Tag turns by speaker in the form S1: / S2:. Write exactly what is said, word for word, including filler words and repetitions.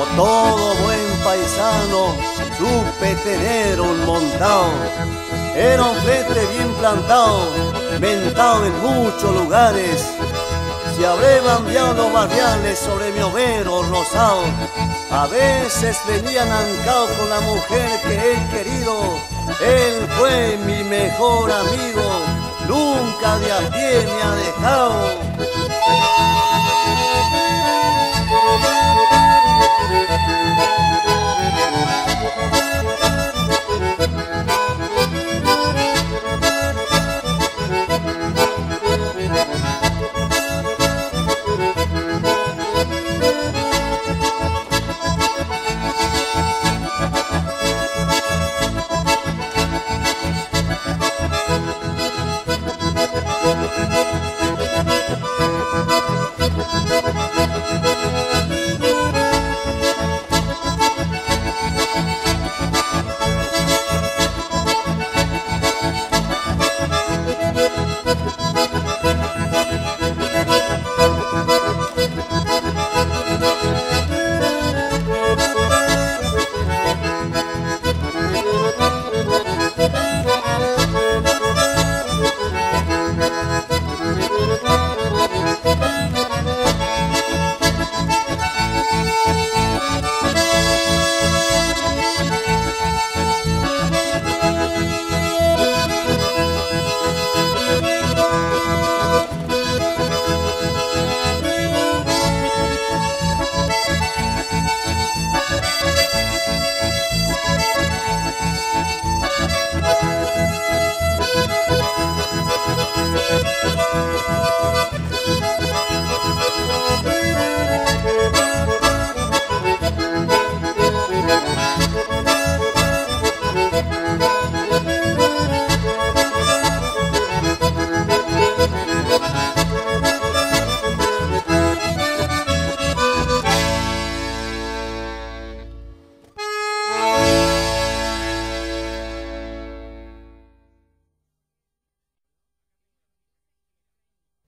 S1: Como todo buen paisano, supe tener un montao. Era un flete bien plantado, mentado en muchos lugares. Si habré bandeado los barriales sobre mi overo rosado, a veces venía nancao con la mujer que he querido. Él fue mi mejor amigo, nunca de a pie me ha dejado.